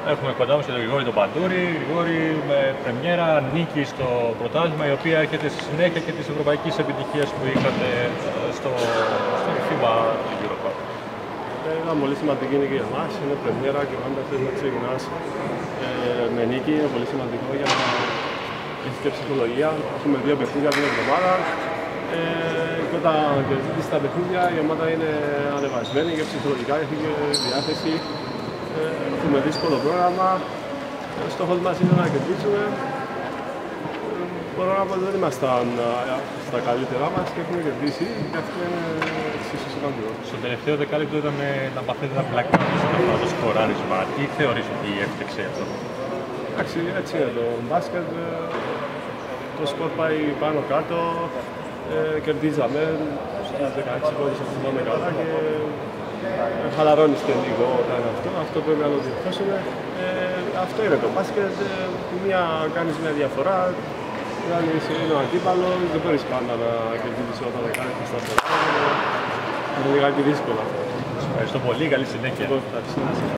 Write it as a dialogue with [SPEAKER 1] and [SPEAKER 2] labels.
[SPEAKER 1] Έχουμε κοντά μας και τον Γρηγόρη τον Παντούρη. Γρηγόρη με πρεμιέρα νίκη στο πρωτάθλημα, η οποία έρχεται στη συνέχεια και της ευρωπαϊκής επιτυχίας που είχατε στο FIBA του Eurocup.
[SPEAKER 2] Ήταν πολύ σημαντική νίκη για εμάς. Είναι πρεμιέρα και πάντα θες να ξεκινάς με νίκη. Είναι πολύ σημαντικό για να έχεις και ψυχολογία. Έχουμε 2 παιχνίδια την εβδομάδα. Και όταν κερδίζεις τα παιχνίδια, η ομάδα είναι ανεβασμένη και ψυχολογικά έχει και διάθεση. Έχουμε δύσκολο πρόγραμμα. Ο στόχος μας είναι να κερδίσουμε. Μπορώ να πω ότι δεν ήμασταν στα καλύτερά μας και έχουμε κερδίσει και αυτό είναι εξίσου σημαντικό.
[SPEAKER 1] Στο τελευταίο δεκάλεπτο ήταν να παθείτε ένα πλάκα με το σκοράρισμα. Τι θεωρείς ότι έφτιαξε αυτό?
[SPEAKER 2] Εντάξει, έτσι είναι το μπάσκετ. Το σκορ πάει πάνω κάτω. Κερδίζαμε στις 16 πόντους, αν θυμάμαι καλά, και χαλαρώνεις και λίγο όταν είναι αυτό. Αυτό πρέπει να το διορθώσουμε. Αυτό είναι το μπάσκετ. Κάνεις μια διαφορά. Είναι ο αντίπαλος, δεν μπορείς πάντα να κερδίσεις όταν κάνεις τα σταθερά. Είναι λιγάκι δύσκολο αυτό.
[SPEAKER 1] Ευχαριστώ πολύ, καλή συνέχεια.